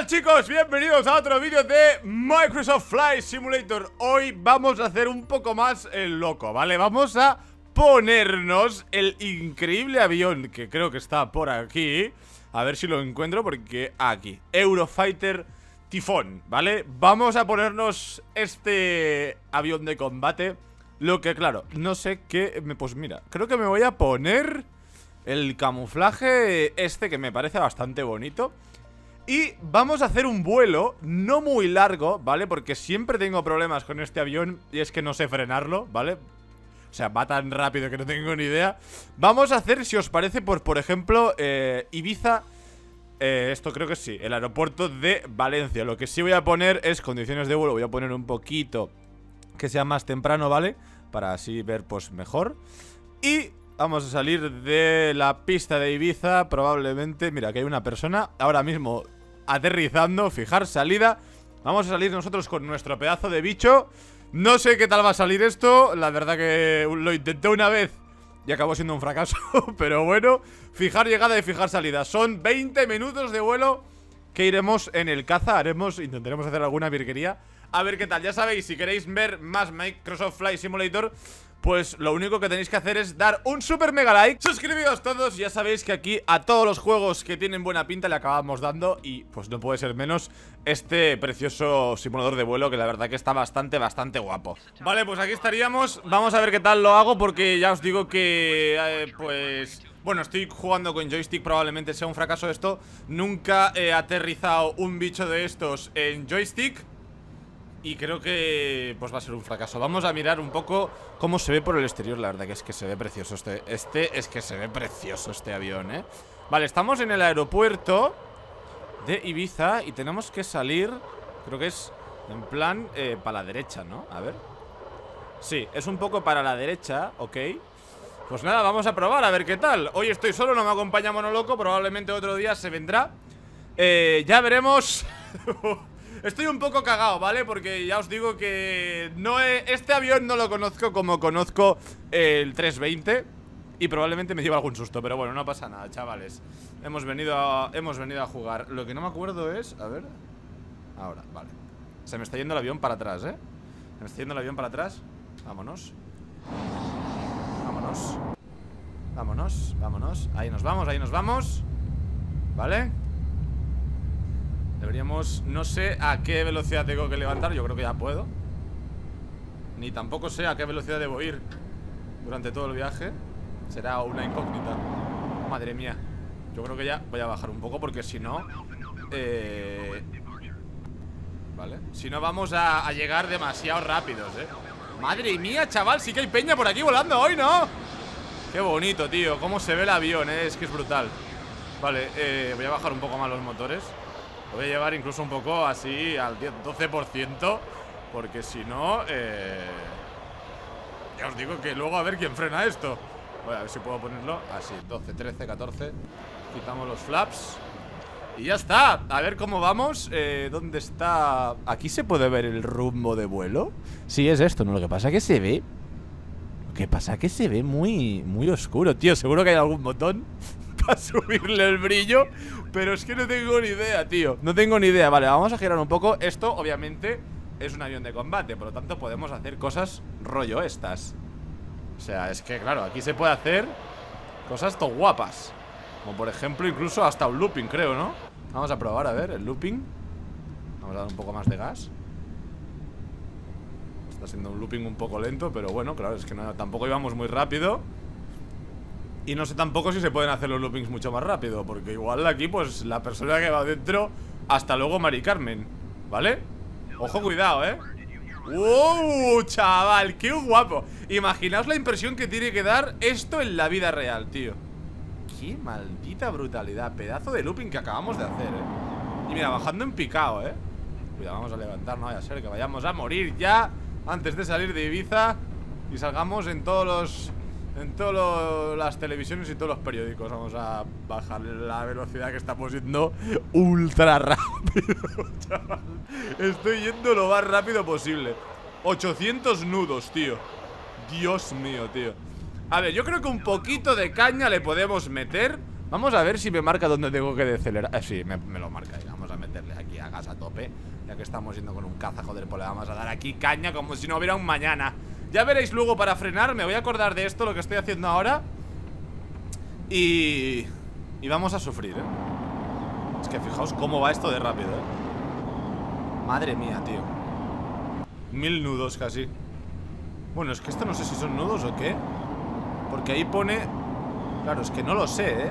tal, chicos? Bienvenidos a otro vídeo de Microsoft Flight Simulator. Hoy vamos a hacer un poco más el loco, ¿vale? Vamos a ponernos el increíble avión que creo que está por aquí. A ver si lo encuentro porque aquí, Eurofighter Typhoon, ¿vale? Vamos a ponernos este avión de combate. Lo que, claro, no sé qué... Pues mira, creo que me voy a poner el camuflaje este que me parece bastante bonito. Y vamos a hacer un vuelo no muy largo, ¿vale? Porque siempre tengo problemas con este avión y es que no sé frenarlo, ¿vale? O sea, va tan rápido que no tengo ni idea. Vamos a hacer, si os parece, por ejemplo, Ibiza. Esto creo que sí, el aeropuerto de Valencia. Lo que sí voy a poner es condiciones de vuelo. Voy a poner un poquito que sea más temprano, ¿vale? Para así ver, pues, mejor. Y vamos a salir de la pista de Ibiza, probablemente. Mira, que hay una persona ahora mismo aterrizando. Fijar salida. Vamos a salir nosotros con nuestro pedazo de bicho. No sé qué tal va a salir esto. La verdad que lo intenté una vez y acabó siendo un fracaso. Pero bueno, fijar llegada y fijar salida. Son 20 minutos de vuelo que iremos en el caza. Intentaremos hacer alguna virguería. A ver qué tal. Ya sabéis, si queréis ver más Microsoft Flight Simulator, pues lo único que tenéis que hacer es dar un super mega like. Suscribiros todos, ya sabéis que aquí a todos los juegos que tienen buena pinta le acabamos dando. Y pues no puede ser menos este precioso simulador de vuelo, que la verdad que está bastante guapo. Vale, pues aquí estaríamos. Vamos a ver qué tal lo hago, porque ya os digo que pues... Bueno, estoy jugando con joystick, probablemente sea un fracaso esto. Nunca he aterrizado un bicho de estos en joystick y creo que pues va a ser un fracaso. Vamos a mirar un poco cómo se ve por el exterior. La verdad que es que se ve precioso este avión, ¿eh? Vale, estamos en el aeropuerto de Ibiza y tenemos que salir. Creo que es en plan para la derecha, ¿no? A ver. Sí, es un poco para la derecha, ok. Pues nada, vamos a probar a ver qué tal. Hoy estoy solo, no me acompaña Monoloco. Probablemente otro día se vendrá. Ya veremos. Estoy un poco cagado, ¿vale? Porque ya os digo que este avión no lo conozco como conozco el 320 y probablemente me lleve algún susto, pero bueno, no pasa nada, chavales. Hemos venido a jugar. Lo que no me acuerdo es... A ver... Ahora, vale. Se me está yendo el avión para atrás, ¿eh? Se me está yendo el avión para atrás. Vámonos. Vámonos. Vámonos, vámonos. Ahí nos vamos. ¿Vale? Deberíamos... No sé a qué velocidad tengo que levantar. Yo creo que ya puedo. Ni tampoco sé a qué velocidad debo ir durante todo el viaje. Será una incógnita. Madre mía. Yo creo que ya voy a bajar un poco, porque si no... Vale. Si no vamos a llegar demasiado rápidos, Madre mía, chaval. Sí que hay peña por aquí volando hoy, ¿no? Qué bonito, tío. Cómo se ve el avión, es que es brutal. Vale, voy a bajar un poco más los motores. Lo voy a llevar incluso un poco así al 12%, porque si no, ya os digo que luego a ver quién frena esto. Voy a ver si puedo ponerlo así, 12, 13, 14. Quitamos los flaps y ya está. A ver cómo vamos. ¿Dónde está? ¿Aquí se puede ver el rumbo de vuelo? Sí, es esto, ¿no? Lo que pasa que se ve... Lo que pasa que se ve muy oscuro, tío. Seguro que hay algún botón para subirle el brillo, pero es que no tengo ni idea, tío. No tengo ni idea. Vale, vamos a girar un poco. Esto, obviamente, es un avión de combate, por lo tanto podemos hacer cosas rollo estas. O sea, es que, claro, aquí se puede hacer cosas todo guapas. Como por ejemplo, incluso hasta un looping, creo, ¿no? Vamos a probar, a ver, el looping. Vamos a dar un poco más de gas. Está siendo un looping un poco lento, pero bueno, claro, es que tampoco íbamos muy rápido. Y no sé tampoco si se pueden hacer los loopings mucho más rápido, porque igual aquí, pues, la persona que va dentro... Hasta luego, Mari Carmen, ¿vale? Ojo, cuidado, ¡Wow! Chaval, qué guapo. Imaginaos la impresión que tiene que dar esto en la vida real, tío. Qué maldita brutalidad. Pedazo de looping que acabamos de hacer, Y mira, bajando en picado, Cuidado, vamos a levantar, no vaya a ser que vayamos a morir ya antes de salir de Ibiza y salgamos en todas las televisiones y todos los periódicos. Vamos a bajar la velocidad, que estamos yendo ultra rápido, chaval. Estoy yendo lo más rápido posible. 800 nudos, tío. Dios mío, tío. A ver, yo creo que un poquito de caña le podemos meter. Vamos a ver si me marca dónde tengo que decelerar. Sí, me lo marca. Vamos a meterle aquí tope. Ya que estamos yendo con un caza, joder, pues le vamos a dar aquí caña como si no hubiera un mañana. Ya veréis luego para frenar, me voy a acordar de esto, lo que estoy haciendo ahora. Y vamos a sufrir, Es que fijaos cómo va esto de rápido, Madre mía, tío. 1000 nudos casi. Bueno, es que esto no sé si son nudos o qué. Porque ahí pone... Claro, es que no lo sé,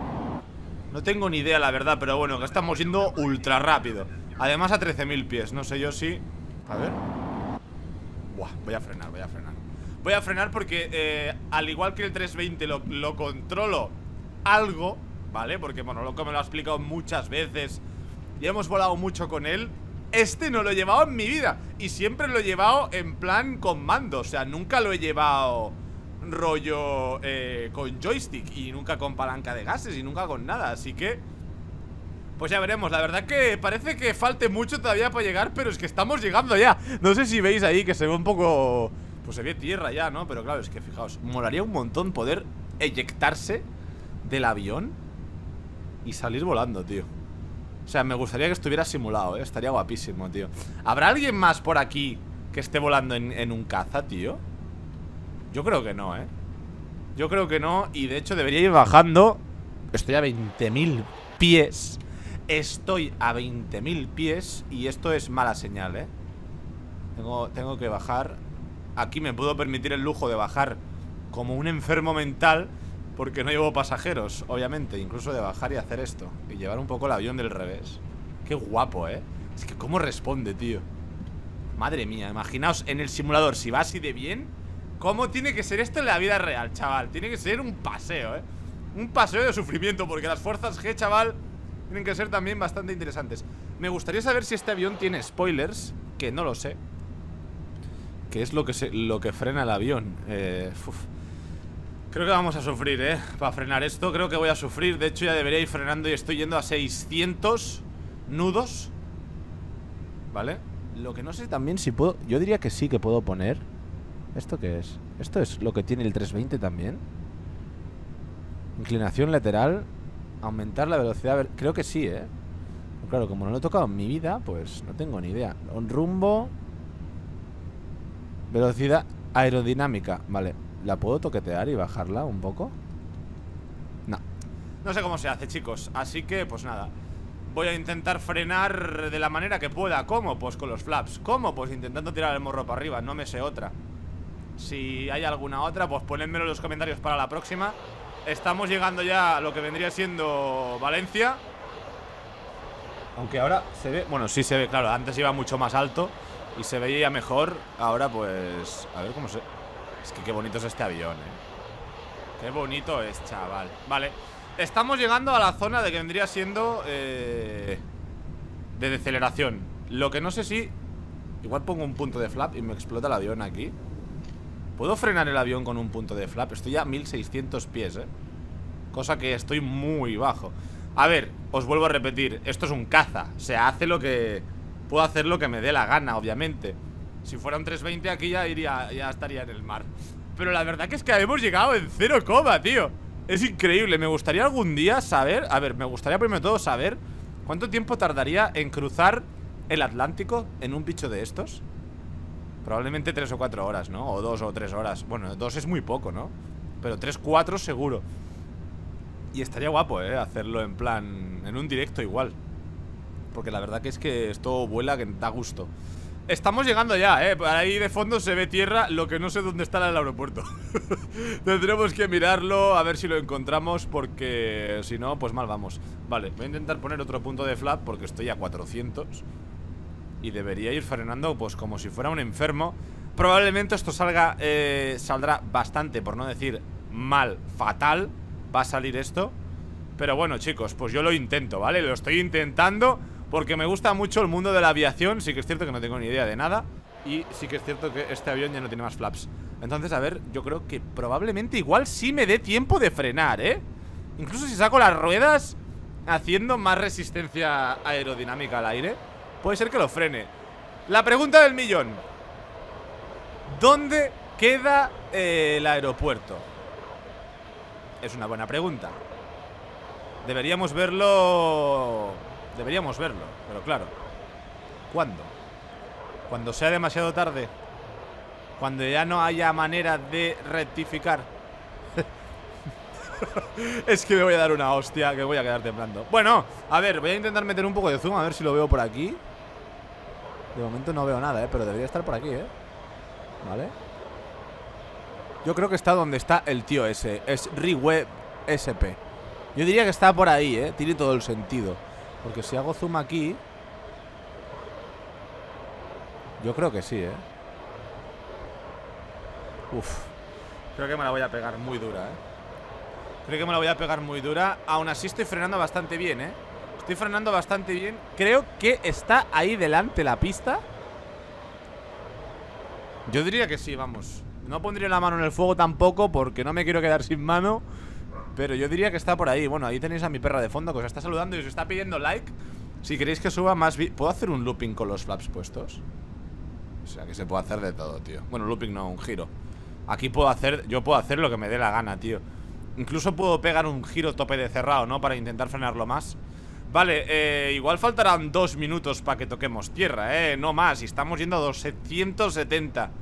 No tengo ni idea, la verdad. Pero bueno, que estamos yendo ultra rápido. Además a 13.000 pies, no sé yo si... A ver. Buah, voy a frenar, voy a frenar. Voy a frenar porque al igual que el 320 lo controlo algo, ¿vale? Porque bueno, loco me lo ha explicado muchas veces y hemos volado mucho con él. Este no lo he llevado en mi vida y siempre lo he llevado en plan con mando. O sea, nunca lo he llevado rollo con joystick y nunca con palanca de gases y nunca con nada, así que... Pues ya veremos, la verdad que parece que falte mucho todavía para llegar, pero es que estamos llegando ya. No sé si veis ahí que se ve un poco... Pues se ve tierra ya, ¿no? Pero claro, es que fijaos, molaría un montón poder eyectarse del avión y salir volando, tío. O sea, me gustaría que estuviera simulado, estaría guapísimo, tío. ¿Habrá alguien más por aquí que esté volando en un caza, tío? Yo creo que no, Yo creo que no, y de hecho debería ir bajando. Estoy a 20.000 pies. Estoy a 20.000 pies y esto es mala señal, Tengo que bajar. Aquí me puedo permitir el lujo de bajar como un enfermo mental porque no llevo pasajeros, obviamente. Incluso de bajar y hacer esto y llevar un poco el avión del revés. Qué guapo, Es que cómo responde, tío. Madre mía, imaginaos en el simulador, si va así de bien, cómo tiene que ser esto en la vida real, chaval. Tiene que ser un paseo, un paseo de sufrimiento, porque las fuerzas G, chaval, tienen que ser también bastante interesantes. Me gustaría saber si este avión tiene spoilers, que no lo sé. Que es lo que frena el avión. Creo que vamos a sufrir, para frenar esto. Creo que voy a sufrir. De hecho ya debería ir frenando y estoy yendo a 600 nudos. ¿Vale? Lo que no sé también si puedo... Yo diría que sí que puedo poner... ¿Esto qué es? ¿Esto es lo que tiene el 320 también? Inclinación lateral. Aumentar la velocidad. Creo que sí, Claro, como no lo he tocado en mi vida, pues no tengo ni idea. Un rumbo... Velocidad aerodinámica. Vale, ¿la puedo toquetear y bajarla un poco? No. No sé cómo se hace, chicos. Así que, pues nada, voy a intentar frenar de la manera que pueda. ¿Cómo? Pues con los flaps. ¿Cómo? Pues intentando tirar el morro para arriba. No me sé otra. Si hay alguna otra, pues ponedmelo en los comentarios para la próxima. Estamos llegando ya a lo que vendría siendo Valencia. Aunque ahora se ve... Bueno, sí se ve, claro. Antes iba mucho más alto y se veía mejor. Ahora pues... A ver cómo se... Es que qué bonito es este avión, Qué bonito es, chaval. Vale. Estamos llegando a la zona de que vendría siendo de deceleración. Lo que no sé si... Igual pongo un punto de flap y me explota el avión aquí. ¿Puedo frenar el avión con un punto de flap? Estoy a 1600 pies, Cosa que estoy muy bajo. A ver, os vuelvo a repetir. Esto es un caza. O sea, hace lo que... Puedo hacer lo que me dé la gana, obviamente. Si fuera un 320 aquí ya estaría en el mar. Pero la verdad que es que hemos llegado en 0, tío. Es increíble, me gustaría algún día saber... A ver, me gustaría primero de todo saber ¿cuánto tiempo tardaría en cruzar el Atlántico en un bicho de estos? Probablemente 3 o 4 horas, ¿no? O 2 o 3 horas. Bueno, 2 es muy poco, ¿no? Pero 3, 4 seguro. Y estaría guapo, hacerlo en plan... En un directo igual. Porque la verdad que es que esto vuela que da gusto. Estamos llegando ya, por ahí de fondo se ve tierra. Lo que no sé dónde está el aeropuerto. Tendremos que mirarlo, a ver si lo encontramos, porque si no, pues mal vamos. Vale, voy a intentar poner otro punto de flap porque estoy a 400 y debería ir frenando pues como si fuera un enfermo. Probablemente esto saldrá bastante, por no decir mal, fatal. Va a salir esto. Pero bueno, chicos, pues yo lo intento, ¿vale? Lo estoy intentando porque me gusta mucho el mundo de la aviación. Sí que es cierto que no tengo ni idea de nada. Y sí que es cierto que este avión ya no tiene más flaps. Entonces, a ver, yo creo que probablemente igual sí me dé tiempo de frenar, Incluso si saco las ruedas haciendo más resistencia aerodinámica al aire, puede ser que lo frene. La pregunta del millón: ¿dónde queda el aeropuerto? Es una buena pregunta. Deberíamos verlo, pero claro, ¿Cuándo? Cuando sea demasiado tarde. Cuando ya no haya manera de rectificar. Es que me voy a dar una hostia, que voy a quedar temblando. Bueno, a ver, voy a intentar meter un poco de zoom, a ver si lo veo por aquí. De momento no veo nada, pero debería estar por aquí, Vale. Yo creo que está donde está el tío ese. Es ReWeb SP. Yo diría que está por ahí, tiene todo el sentido. Porque si hago zoom aquí, yo creo que sí, Uf. Creo que me la voy a pegar muy dura, Creo que me la voy a pegar muy dura. Aún así estoy frenando bastante bien, Estoy frenando bastante bien. Creo que está ahí delante la pista. Yo diría que sí, vamos. No pondría la mano en el fuego tampoco, porque no me quiero quedar sin mano. Pero yo diría que está por ahí. Bueno, ahí tenéis a mi perra de fondo, que os está saludando y os está pidiendo like. Si queréis que suba más vídeos. ¿Puedo hacer un looping con los flaps puestos? O sea, que se puede hacer de todo, tío. Bueno, looping no, un giro. Aquí puedo hacer, yo puedo hacer lo que me dé la gana, tío. Incluso puedo pegar un giro tope de cerrado, ¿no? Para intentar frenarlo más. Vale, igual faltarán 2 minutos para que toquemos tierra, no más. Y estamos yendo a 270.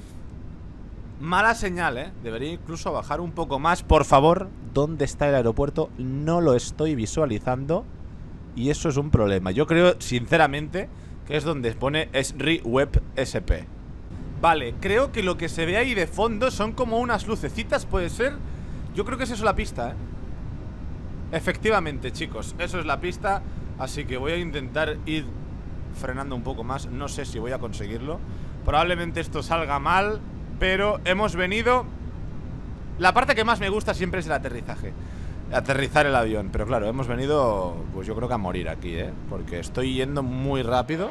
Mala señal, Debería incluso bajar un poco más. Por favor, ¿dónde está el aeropuerto? No lo estoy visualizando. Y eso es un problema. Yo creo, sinceramente, que es donde pone ReWeb SP. Vale, creo que lo que se ve ahí de fondo son como unas lucecitas, ¿puede ser? Yo creo que es eso la pista, Efectivamente, chicos, eso es la pista. Así que voy a intentar ir frenando un poco más. No sé si voy a conseguirlo. Probablemente esto salga mal, pero hemos venido... La parte que más me gusta siempre es el aterrizaje. Aterrizar el avión. Pero claro, hemos venido, pues yo creo que a morir aquí, porque estoy yendo muy rápido.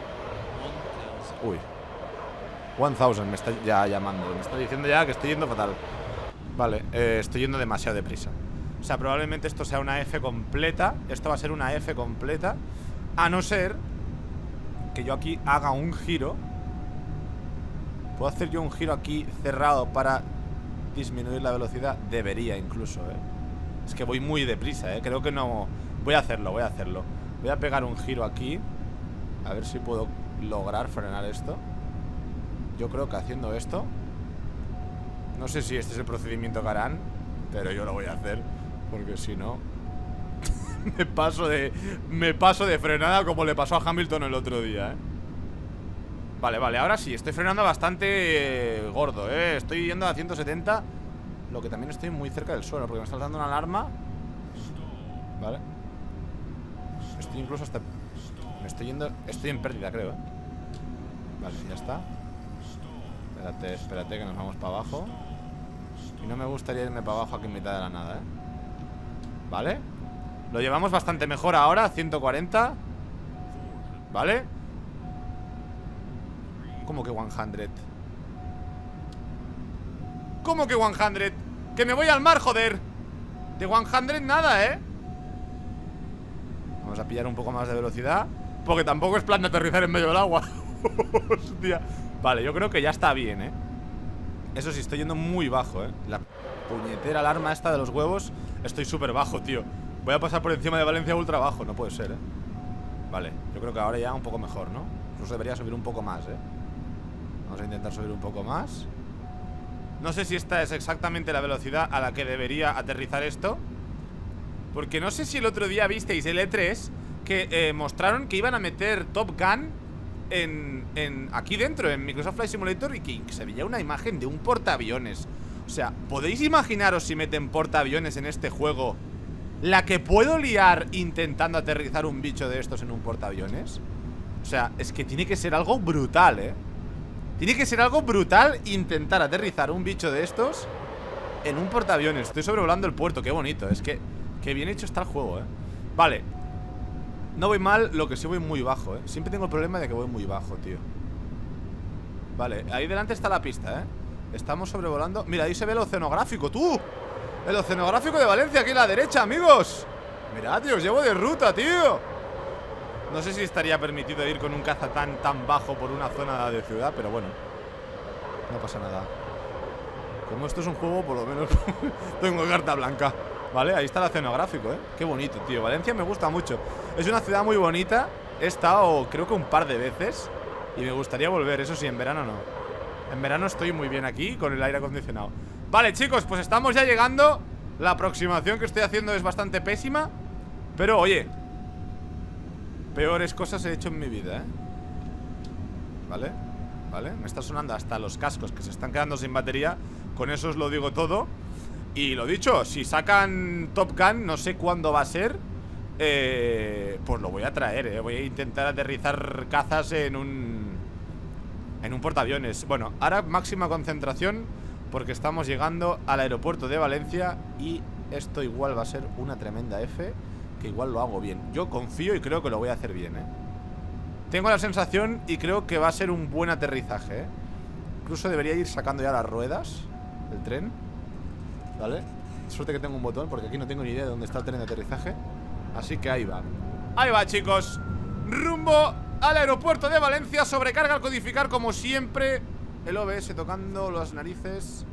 Uy, 1000 me está ya llamando. Me está diciendo ya que estoy yendo fatal. Vale, estoy yendo demasiado deprisa. O sea, probablemente esto sea una F completa. Esto va a ser una F completa. A no ser que yo aquí haga un giro. ¿Puedo hacer yo un giro aquí cerrado para disminuir la velocidad? Debería incluso, Es que voy muy deprisa, Creo que no... Voy a hacerlo, voy a hacerlo. Voy a pegar un giro aquí. A ver si puedo lograr frenar esto. Yo creo que haciendo esto... No sé si este es el procedimiento que harán, pero yo lo voy a hacer, porque si no... me paso de frenada como le pasó a Hamilton el otro día, Vale, vale, ahora sí, estoy frenando bastante gordo, Estoy yendo a 170. Lo que también estoy muy cerca del suelo, porque me está dando una alarma. Vale. Estoy incluso hasta... Me estoy yendo... Estoy en pérdida, creo, Vale, ya está. Espérate, espérate, que nos vamos para abajo. Y no me gustaría irme para abajo aquí en mitad de la nada, Vale. Lo llevamos bastante mejor ahora, 140. Vale. ¿Cómo que 100? ¿Cómo que 100? ¡Que me voy al mar, joder! De 100 nada, Vamos a pillar un poco más de velocidad, porque tampoco es plan de aterrizar en medio del agua. Hostia. Vale, yo creo que ya está bien, Eso sí, estoy yendo muy bajo, La puñetera alarma esta de los huevos. Estoy súper bajo, tío. Voy a pasar por encima de Valencia ultra bajo. No puede ser, Vale, yo creo que ahora ya un poco mejor, ¿no? Incluso debería subir un poco más, Vamos a intentar subir un poco más. No sé si esta es exactamente la velocidad a la que debería aterrizar esto, porque no sé si el otro día visteis el E3 que mostraron que iban a meter Top Gun aquí dentro, en Microsoft Flight Simulator, y que se veía una imagen de un portaaviones. O sea, ¿podéis imaginaros si meten portaaviones en este juego la que puedo liar intentando aterrizar un bicho de estos en un portaaviones? O sea, es que tiene que ser algo brutal, Tiene que ser algo brutal intentar aterrizar un bicho de estos en un portaaviones. Estoy sobrevolando el puerto, qué bonito. Es que qué bien hecho está el juego, Vale. No voy mal, lo que sí voy muy bajo, Siempre tengo el problema de que voy muy bajo, tío. Vale, ahí delante está la pista, Estamos sobrevolando. Mira, ahí se ve el oceanográfico, tú. El oceanográfico de Valencia, aquí a la derecha, amigos. Mirad, tío, os llevo de ruta, tío. No sé si estaría permitido ir con un caza tan bajo por una zona de ciudad, pero bueno, no pasa nada. Como esto es un juego, por lo menos tengo carta blanca. Vale, ahí está el oceanográfico, Qué bonito, tío. Valencia me gusta mucho. Es una ciudad muy bonita. He estado, creo que un par de veces. Y me gustaría volver, eso sí, en verano no. En verano estoy muy bien aquí con el aire acondicionado. Vale, chicos, pues estamos ya llegando. La aproximación que estoy haciendo es bastante pésima. Pero, oye, peores cosas he hecho en mi vida, ¿eh? Vale, vale, me está sonando hasta los cascos que se están quedando sin batería. Con eso os lo digo todo. Y lo dicho, si sacan Top Gun, no sé cuándo va a ser, pues lo voy a traer, voy a intentar aterrizar cazas en un portaaviones. Bueno, ahora máxima concentración porque estamos llegando al aeropuerto de Valencia. Y esto igual va a ser una tremenda F, que igual lo hago bien. Yo confío y creo que lo voy a hacer bien, Tengo la sensación y creo que va a ser un buen aterrizaje, Incluso debería ir sacando ya las ruedas del tren. ¿Vale? Suerte que tengo un botón porque aquí no tengo ni idea de dónde está el tren de aterrizaje. Así que ahí va. Ahí va, chicos. Rumbo al aeropuerto de Valencia. Sobrecarga al codificar como siempre. El OBS tocando las narices.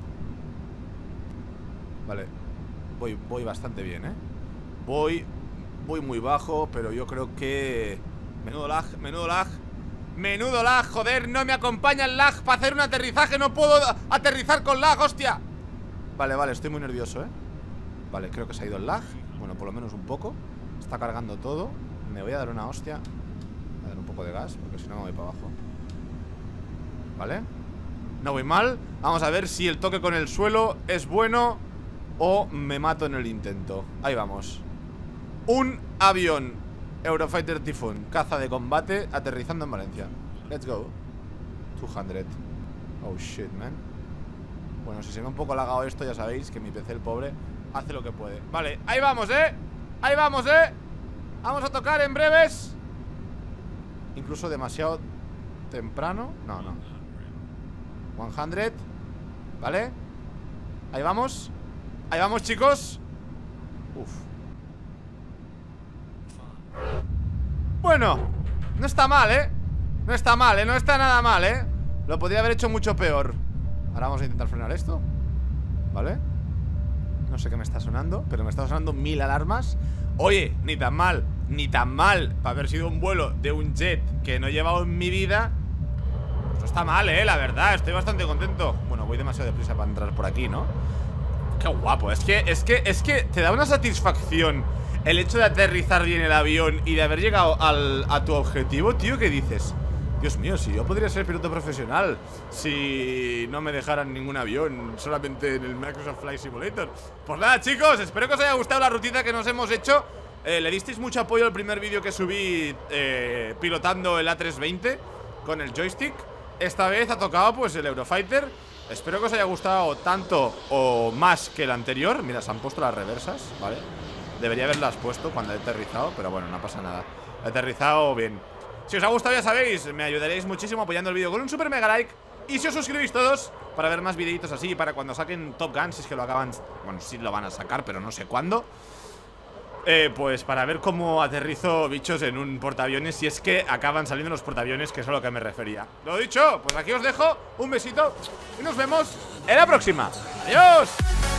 Vale. Voy bastante bien, Voy muy bajo, pero yo creo que... Menudo lag, menudo lag. Menudo lag, joder, no me acompaña el lag para hacer un aterrizaje. No puedo aterrizar con lag, hostia. Vale, vale, estoy muy nervioso, Vale, creo que se ha ido el lag. Bueno, por lo menos un poco. Está cargando todo. Me voy a dar una hostia. Voy a dar un poco de gas, porque si no me voy para abajo. Vale. No voy mal. Vamos a ver si el toque con el suelo es bueno o me mato en el intento. Ahí vamos. Un avión Eurofighter Typhoon, caza de combate, aterrizando en Valencia. Let's go. 200. Oh shit, man. Bueno, si se me ha un poco lagado esto, ya sabéis que mi PC, el pobre, hace lo que puede. Vale, ahí vamos, ahí vamos, vamos a tocar en breves. Incluso demasiado temprano. No, no. 100. Vale. Ahí vamos. Ahí vamos, chicos. Uf. Bueno, no está mal, no está mal, no está nada mal, Lo podría haber hecho mucho peor. Ahora vamos a intentar frenar esto. ¿Vale? No sé qué me está sonando, pero me está sonando 1000 alarmas. Oye, ni tan mal, ni tan mal. Para haber sido un vuelo de un jet que no he llevado en mi vida. Pues no está mal, la verdad, estoy bastante contento. Bueno, voy demasiado deprisa para entrar por aquí, ¿no? Qué guapo, es que te da una satisfacción el hecho de aterrizar bien el avión y de haber llegado a tu objetivo, tío, ¿qué dices? Dios mío, si yo podría ser piloto profesional si no me dejaran ningún avión solamente en el Microsoft Flight Simulator. Pues nada, chicos, espero que os haya gustado la rutina que nos hemos hecho. Le disteis mucho apoyo al primer vídeo que subí pilotando el A320 con el joystick. Esta vez ha tocado pues el Eurofighter. Espero que os haya gustado tanto o más que el anterior. Mira, se han puesto las reversas, ¿vale? Debería haberlas puesto cuando he aterrizado, pero bueno, no pasa nada. He aterrizado bien. Si os ha gustado, ya sabéis, me ayudaréis muchísimo apoyando el vídeo con un super mega like. Y si os suscribís todos para ver más videitos así, para cuando saquen Top Gun, si es que lo acaban. Bueno, sí lo van a sacar, pero no sé cuándo. Pues para ver cómo aterrizo bichos en un portaaviones, si es que acaban saliendo los portaaviones, que es a lo que me refería. Lo dicho, pues aquí os dejo, un besito y nos vemos en la próxima. ¡Adiós!